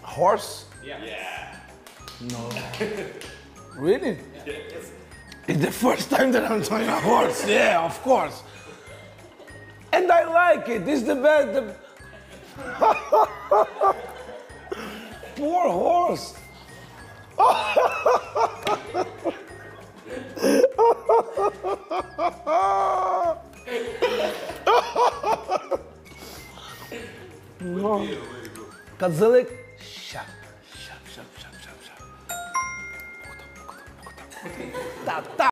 Horse? Yeah. No. Really? It's the first time that I'm trying a horse. Yeah, of course. And I like it. It's the best. Poor horse. No. Kazılık. Şap, şap, şap, şap, şap, şap. Ta, ta.